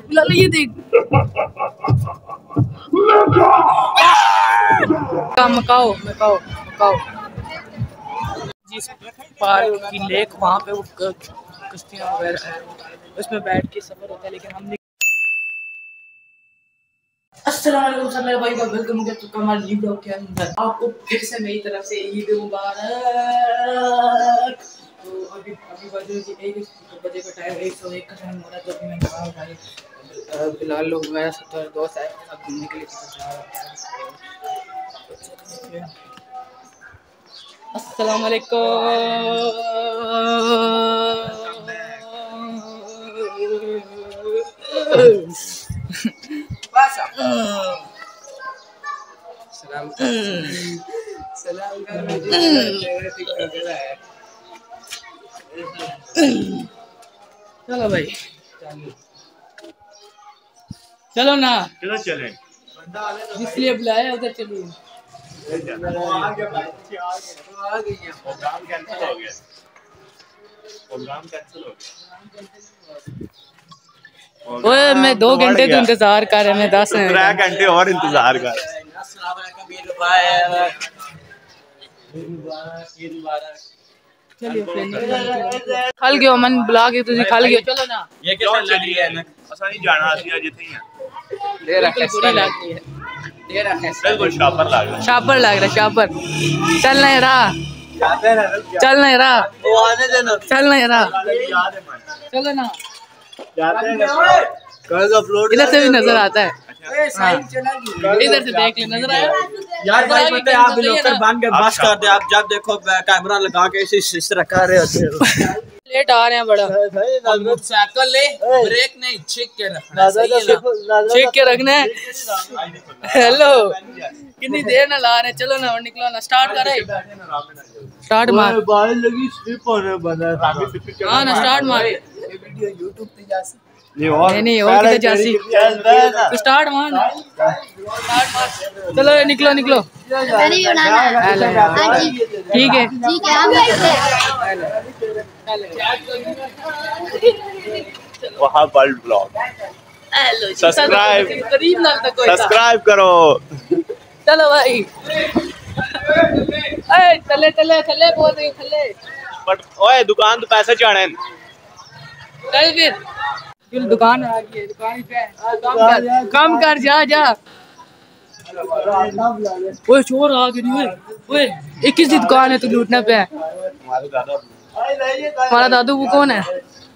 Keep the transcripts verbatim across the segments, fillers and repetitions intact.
बिलाल ये देख मकाओ मकाओ मकाओ जिस पार्क की लेक वहाँ पे वो कश्तियाँ वगैरह है, उसमें बैठ के सफर होता है। लेकिन हमने अस्सलाम वालेकुम सब मेरे भाई का वेलकम कर चुका हमारे न्यू ब्लॉग के अंदर। आपको फिर से मेरी तरफ से ईद मुबारक। तो अभी अभी बजे की एक बजे का टाइम एक सौ एक का टाइम हो रहा है। तो अभी मैं जा रहा भाई बिलाल लोग मेरा सब दोस्त आए सब घूमने के लिए जा रहा है। अस्सलाम वालेकुम। सलाम सलाम चलो भाई चलो ना चलो चले इसलिए बुलाया उधर चलिए। प्रोग्राम कैंसिल हो गया प्रोग्राम कैंसिल हो गया ओए मैं दो घंटे तो इंतजार कर रहा मैं दस त्रै घंटे और इंतजार कर खल गयो मन बुला के तुझे खल गयो चलो ना ये क्यों चली है असा नहीं जाना असि अज इथे ही है ले रखा बुरी लग रही है ले रखा बिल्कुल शापर लग रहा शापर लग रहा शापर चल नहीं रहा चल नहीं रहा वो आने देना चल नहीं रहा याद है मन चलो ना जाते हैं कल अपलोड इधर से भी नजर आता है अच्छा इधर से देख ले नजर आया यार भाई पता है आप ब्लॉकर बांध के बस कर दे। आप जब देखो कैमरा लगा के इसी इस तरह कर रहे होते हो लेट आ रहे हैं बड़ा मोटरसाइकिल ले ब्रेक नहीं छेक के रखना सही है ना चेक के रखना है। हेलो कितनी देर ना ला रहे चलो ना और निकलो ना स्टार्ट करे स्टार्ट मार बाल लगी स्लिप होने बना हां ना स्टार्ट मार वीडियो YouTube पे जा सकते नहीं और नहीं नहीं और किधर जासी तो स्टार्ट मार स्टार्ट मार चलो निकलो निकलो नहीं बनाना हां जी ठीक है ठीक है हम वहां वर्ल्ड ब्लॉग हेलो सब्सक्राइब करीब ना तक कोई सब्सक्राइब करो चलो भाई ए चले चले चले बोल रही चले बट ओए दुकान तो पैसे चाड़े चल फिर फिर दुकान आ गई है दुकान पे कम कर कम कर जा जा ओए चोर आ गए ओए ओए इक्कीस की दुकान है तू लूटने पे हमारा दादू वो कौन है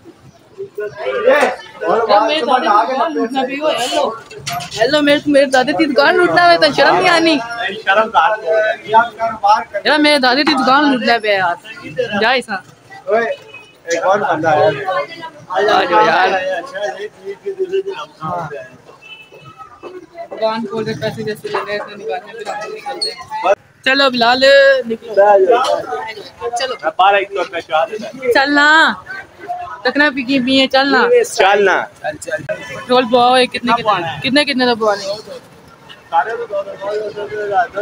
मेरे लूटना भी हो हेलो हेलो मेरे मेरे दादी की दुकान लूटना है तो शर्म नहीं आनी शर्म यार मेरे दादी की दुकान लूटने पे यार जा ऐसा एक और बंदा है आ जाओ यार दुकान खोल के पैसे जैसे लेने हैं निकालने फिर हम निकलते हैं। चलो बिलाल निकलो चलो बारह एक सौ रुपया चार्ज चलना तकना पी की पिए चलना चलना पेट्रोल पवाओ कितने कितने कितने कितने का पवाने सारे तो दो दो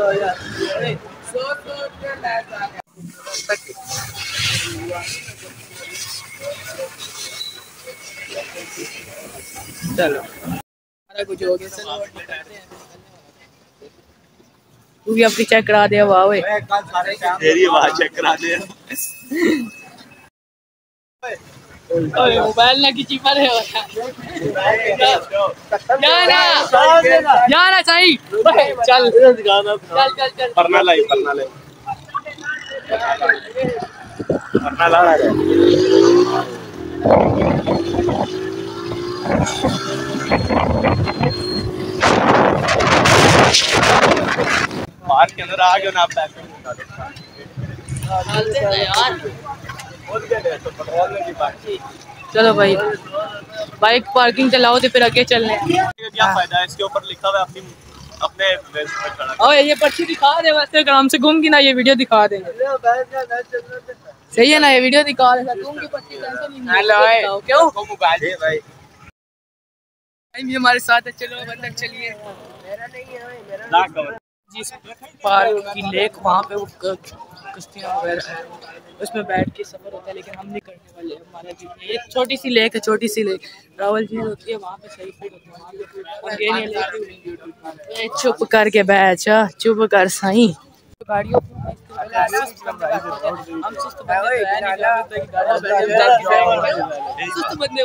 चलो कुछ हो गया चलो तू भी अपनी चेक करा दे वाह ओए तेरी आवाज चेक करा दे ओए मोबाइल ना किसी पर है जाना जाना सही चल चल चल चल परना लाई परना लाई परना ला रहा है पार्क के अंदर आ गए ना पैसे चलो भाई बाइक पार्किंग चलाओ तो फिर आगे चलने क्या फायदा है इसके ऊपर लिखा हुआ है अपनी अपने ओए ये पर्ची दिखा दे वैसे आराम से घूम की ना ये वीडियो दिखा देंगे सही है ना ये वीडियो दिखा दे घूम की पर्ची टेंशन नहीं है क्यों मोबाइल भाई हमारे साथ है चलो बंदर चलिए मेरा नहीं है मेरा जिस पार्क की लेक वहाँ पे वो कश्तियाँ वगैरह है, उसमें बैठ के सफ़र होता है, लेकिन हम नहीं करने वाले। हमारा जो ये छोटी सी लेक है, छोटी सी लेक रावल झील होती है, वहाँ पे सही फील होता है। चुप करके बैठ, चुप कर सही। गाड़ियों हम सुस्त बंदे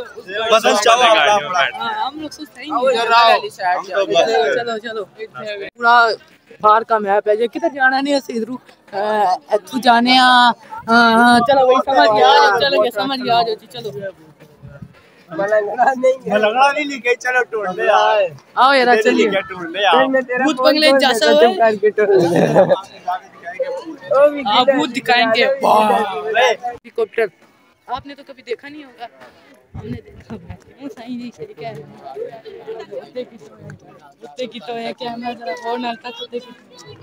हम लोग सुस्त चलो चलो पूरा बाहर का मैप है, किधर जाना नहीं है, इधरू इथू जाने चलो वही समझ गया, चलो समझ गया जी, चलो नहीं लिखे, चलो ढूंढ ले यार, आओ यार चलिए भूत बंगले जैसा हाँ भूत दिखाएंगे। हेलीकॉप्टर आपने तो कभी देखा नहीं होगा, हमने देखा सही नहीं सही क्या है, कुत्ते की तो है कैमरा जरा और नलका कुत्ते की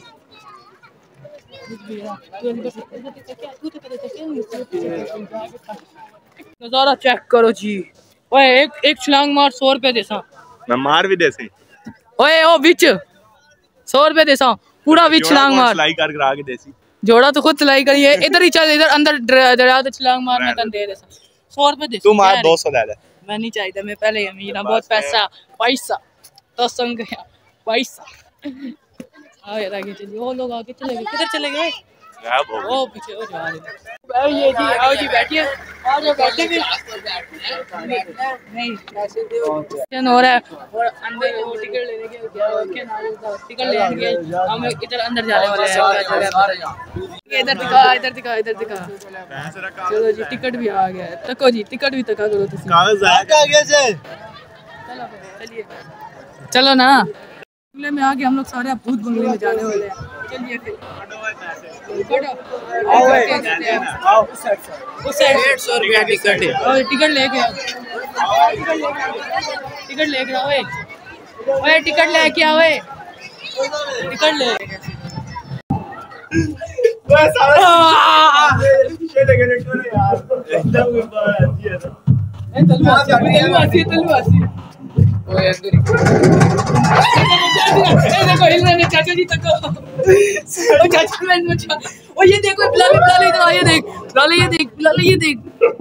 नजारा चेक करो जी। ओए एक एक छलांग मार, सौ रुपए दे सा मैं मार भी दे सी। ओए ओ बिच सौ रुपए दे सा पूरा बिच छलांग मार, सिलाई कर करा के देसी जोड़ा तो खुद सिलाई करिए, इधर ही चल, इधर अंदर दरिया तो छलांग मार, मैं तन दे दे सा सौ रुपए दे। तू मार दो सौ दे दे, मैं नहीं चाहिए, मैं पहले ही अमीर हूं, बहुत पैसा पैसा तो संग है पैसा। आओ यार आगे चलिए, वो लोग आगे चले गए, किधर चले गए, ओ पीछे वो जा रहे हैं। ये जी आओ जी बैठिए, आ जाओ बैठे भी नहीं फंक्शन हो रहा है और अंदर वो टिकट लेने के क्या नाम टिकट लेने के हम इधर अंदर जाने वाले हैं। इधर दिखा इधर दिखा इधर दिखा, चलो जी टिकट भी आ गया है, तको जी टिकट भी तका करो तुसी, कागज आ गया से, चलो चलिए चलो ना बंगले में आके हम लोग सारे भूत बंगले में जाने वाले हैं। चलिए फिर डेढ़ सौ रुपया टिकट है, टिकट लेके टिकट लेके आओ, ओए टिकट लेके आओ, टिकट ले देखो हिल रहे हैं चाचा जी तक, ओ चाचा मैं ओ ये देखो बिलाले बिलाले इधर आइए, देख बिलाले ये देख बिलाले ये देख,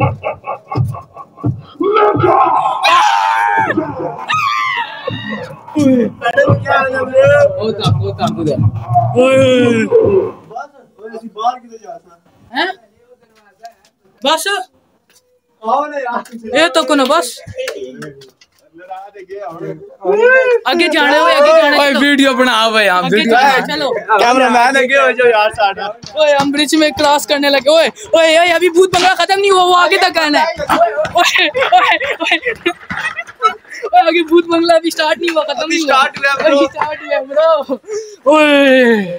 क्या है ब्रो, होता होता होता बस बाहर किधर जाता हैं, बस आओ ना यार, ये तो को ना बस आगे जाने हो, आगे जाने हो, वीडियो बनाओ भाई, हम वीडियो चलो कैमरामैन लगे हो जो यार साडा, ओए हम ब्रिज में क्रॉस करने लगे, ओए ओए ओए अभी भूत बंगला खत्म नहीं हुआ, वो आगे तक आना है, ओए ओए ओए आगे भूत बंगला अभी स्टार्ट नहीं हुआ, खत्म नहीं हुआ, स्टार्ट हुआ ब्रो, स्टार्ट हुआ ब्रो, ओए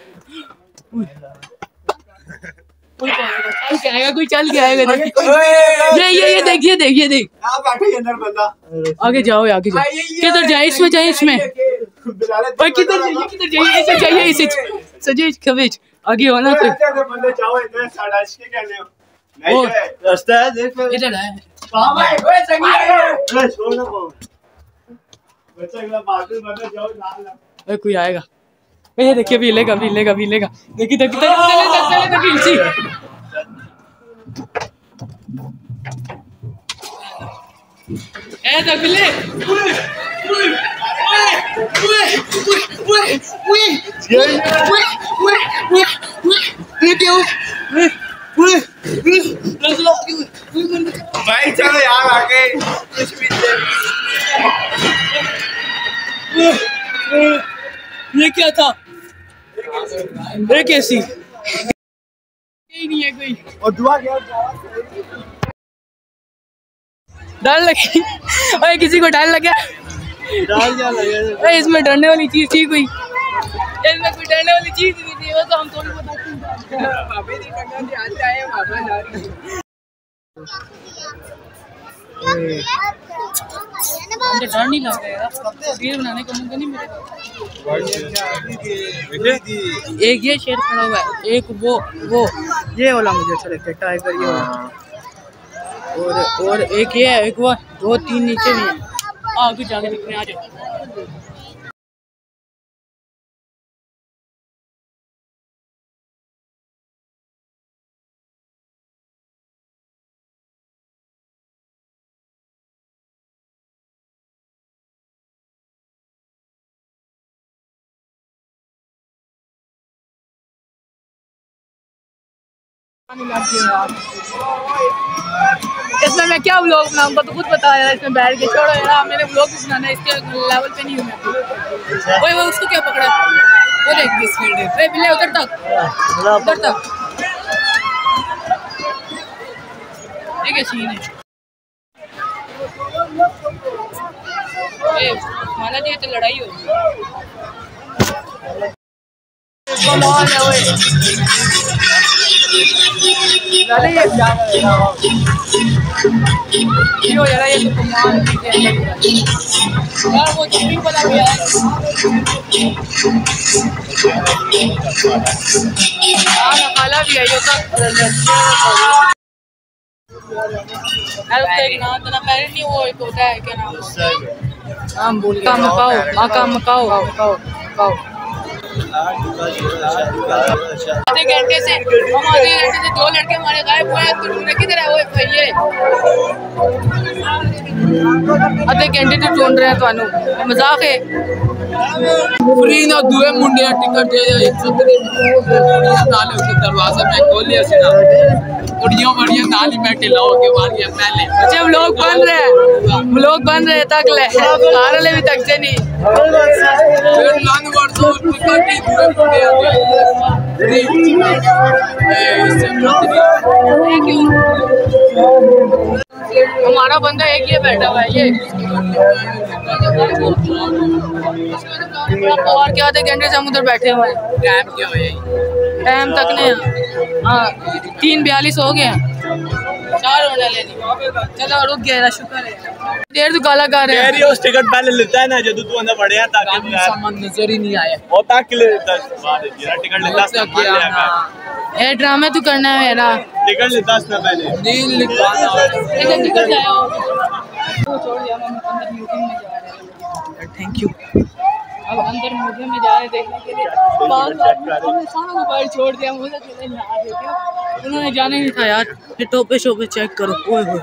कोई क्या आएगा, कोई चल के आएगा, ये ये ये देखिए देखिए देख आप बैठे अंदर बंदा, आगे जाओ आगे जाओ, किधर जाए, इसमें जाए, इसमें ओए किधर जाइए किधर जाइए, इसे जाइए इसे सजे खबेज आगे होना तो बंदे जाओ इधर साडा इसके कहने हो नहीं है रास्ता है, देख इधर है वाह भाई, ओए संगी आए, ओए छोड़ ना वो बच्चा अगला बाथरूम बंदा जाओ नाम ना, ओए कोई आएगा, ये देखिए भी लेगा भी लेगा भी लेगा, देखिए देखिए चले चले चले इसी ए तक बिल्ले ओए ओए ओए ओए ओए ओए ओए ओए ये क्या ओए ओए भाई चलो यार आगे कुछ भी ये क्या था, ये कैसी यही नहीं है कोई, और दुआ क्या डर लगी, अरे किसी को डर लगा, डाल जा लगे, इसमें डरने वाली चीज थी कोई, इसमें कोई डरने वाली चीज नहीं थी, वो तो हम थोड़ी बताते मुझे डर नहीं लग रहा यार, तस्वीर बनाने का मौका नहीं मिलेगा। एक ये शेर खड़ा हुआ है, एक वो वो ये वाला मुझे अच्छा लगता है, टाइगर ये वाला, और और एक ये है, एक वो, दो तीन नीचे भी है, आगे जाके दिखने आ जाए। इसमें मैं क्या व्लॉग बनाऊंगा तो खुद बता यार, इसमें बैठ के छोड़ो यार, मैंने व्लॉग भी बनाना है, इसके लेवल पे नहीं हूँ मैं। वही वो उसको क्या पकड़ा, वो देख किस स्पीड है, अरे बिल्ले उधर तक उधर तक, ठीक है सीन है ए माना जी तो लड़ाई होगी। कमाल है ओए लाले ये क्या यो यार, ये तो कमाल है यार, वो जंपिंग वाला भी है यार, खाला भी है यो का यार, उसका एक नाम तो ना पहले नहीं, वो एक होता है क्या नाम उसका, नाम भूल गया, मकाओ मकाओ मकाओ मकाओ मकाओ। आधे घंटे से हम आधे घंटे से दो लड़के हमारे गायब हुए हैं, तो किधर है वो भैया, आधे घंटे से ढूंढ रहे हैं, तो मजाक है फ्री ना दुए मुंडे टिकट दे एक सौ नाले उसके दरवाजे में खोल लिया सीधा उड़ियों बढ़िया नाली में टिलाओ के मारी है पहले जब लोग बन रहे हैं लोग बन रहे तक ले कारले भी तक से नहीं फिर लान वर्षों टिकट ही दुए मुंडे फ्री इससे थैंक यू। हमारा बंदा एक ही बैठा हुआ है ये और क्या आधे घंटे से हम उधर बैठे हुए हैं, टाइम क्या हुआ टाइम तक नहीं, हाँ तीन बयालीस हो गए चार होने लेनी, चलो रुक गया शुक्र है देर तो गाला गा रहे हैं उस टिकट पहले लेता है ना जो तू अंदर बढ़िया ताकि सामान नजर ही नहीं आया वो ताकि लेता है टिकट लेता है ए ड्रामे तू करना है मेरा टिकट लेता है पहले नहीं लिखवाना टिकट टिकट लाया छोड़ दिया हम अंदर म्यूजियम में जा रहे हैं थैंक यू। अब अंदर म्यूजियम में जा रहे हैं देखने के लिए, बाहर सारा मोबाइल छोड़ दिया मुझे चले नहीं आ रहे थे, उन्होंने जाने नहीं था यार, ये टोपे शोपे चेक करो ओए होए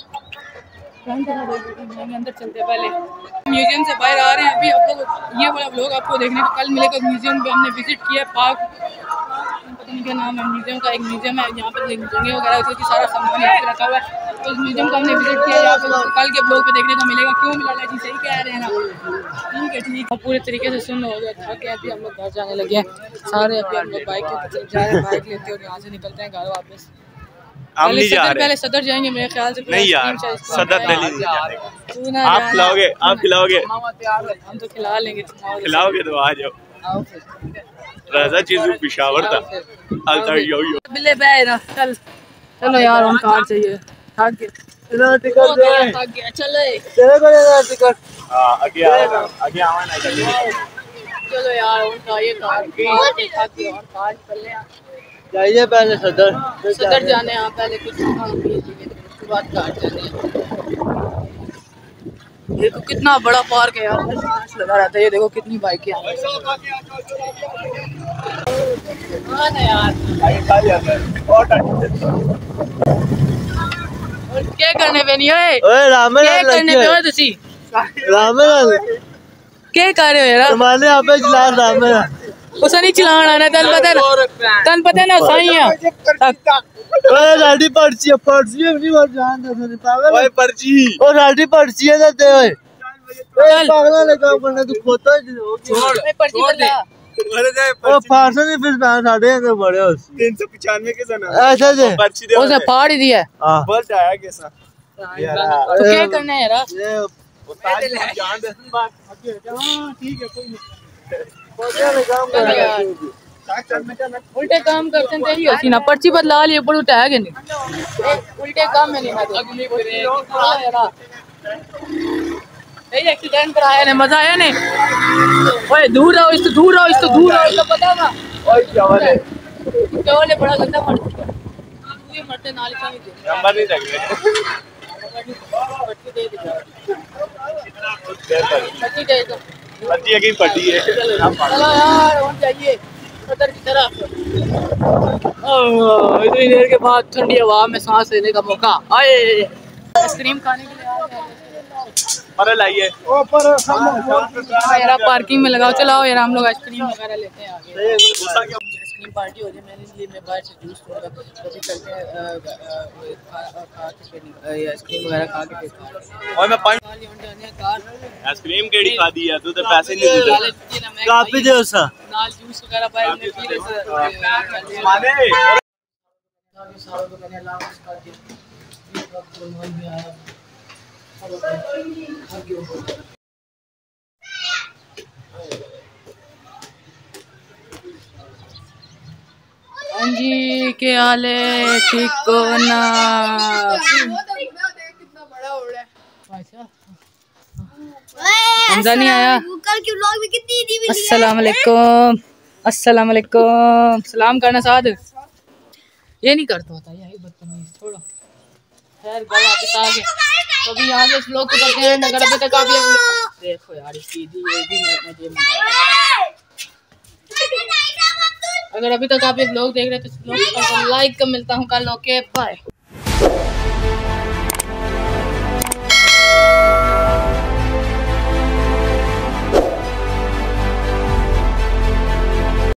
अंदर चलते पहले म्यूजियम से बाहर आ रहे हैं अभी आप लोग, ये वाला व्लॉग आपको देखने को कल मिलेगा। म्यूजियम पे हमने विजिट किया, पार्क पता नहीं क्या नाम है म्यूजियम का, एक म्यूजियम है यहाँ पे जंगे वगैरह होती है, सारा सामान यहाँ पे रखा हुआ है, तो उस म्यूजियम का हमने विजिट किया, यहाँ पे कल के ब्लॉग पे देखने को मिलेगा। क्यों मिला जी सही कह रहे हैं ना, ठीक है ठीक है पूरे तरीके से सुन लो हो गया था कि अभी हम लोग घर जाने लगे हैं सारे, अभी हम लोग बाइक के जा रहे हैं, बाइक लेते हैं और यहाँ से निकलते हैं घर वापस। हम नहीं जा रहे, पहले सदर जाएंगे मेरे ख्याल से, नहीं यार सदर दिल्ली नहीं जाएंगे, आप खिलाओगे आप खिलाओगे हम तो खिला लेंगे, खिलाओगे तो आ जाओ राजा चीज़ पिशावर था अलता यो यो बिल्ले बे ना चल चलो यार हम कार चाहिए थक गए चलो टिकट दे थक गया चले तेरे को देना टिकट हां आगे आएगा आगे आवा ना चलो यार उनका ये कार की थक गए और कार चल ले जाइए पहले सदर सदर जाने हैं पहले कुछ खाना पीजिए उसके बाद कार चलते हैं। देखो कितना बड़ा पार्क है यार, लगा रहता है, ये देखो कितनी बाइकें हैं यार, क्या करने पे नहीं है क्या करने पे हो तुसी क्या कर रहे हो यार तुम्हारे यहाँ पे चला रामे उसे नहीं चलाना आना तन पता ना तन पता ना सही है ओए राडी पर्ची पर्ची अपनी बात जान दे मेरे पागल ओए पर्ची ओ राडी पर्ची है दे ओए चल पागल ने काम करना तू खोता छोड़ पर्ची बता अरे दे ओ फारसा नहीं फिर साढ़े अंदर बड़े हो तीन सौ पचानवे के जना ऐसा दे पर्ची दे उसने फाड़ ही दिया हां बस आया कैसा यार तो क्या करना है यार ये जान दे बात हां ठीक है कोई नहीं उल्टे काम करते हैं तेरी हसीना पर्ची बदला लिए पर उठा है नहीं उल्टे काम में नहीं अगली यही एक्सीडेंट कराया ने मजा आया ने ओए दूर रहो इससे दूर रहो इससे दूर रहो इसको पता ना ओए क्या वाले क्या वाले बड़ा गंदा मर तू ये मरते नाली का नंबर नहीं लग रहा पर्ची दे दे पर्ची दे दो पर्ची की पट्टी है चलो यार और जाइए सदर की तरफ इतनी देर के बाद ठंडी हवा में सांस लेने का मौका आए आइसक्रीम खाने के लिए आ गए पर लाइए ऊपर यार पार्किंग में लगाओ चलाओ यार हम लोग आइसक्रीम वगैरह लेते हैं आगे आइसक्रीम पार्टी हो रही है, मैंने लिए मैं बाहर से जूस लूँगा, तो भी चलते हैं आइसक्रीम वगैरह खा के और मैं पानी आइसक्रीम केड़ी खा दी है, तू तो पैसे नहीं दे काफी दे उसा नाल जूस वगैरह पाए हमने पी रहे माने सारों को मैंने अल्लाह कर दिया। हाँ जी, क्या हाल है? ठीक हो ना? कितना बड़ा हो रहा है। अच्छा हमजा नहीं आया। कल की व्लॉग में कितनी ईदी मिली है। अस्सलाम वालेकुम, अस्सलाम वालेकुम। सलाम करना साथ ये नहीं करता होता, यही बदतमीज। छोड़ो खैर, घर वापस आ गए तो अभी यहाँ से व्लॉग को करते हैं। अगर अभी तक आप ये देखो यार इसकी ईदी अगर अभी तक आप ये व्लॉग देख रहे हैं तो व्लॉग को लाइक कर मिलता हूँ कल। Okay bye.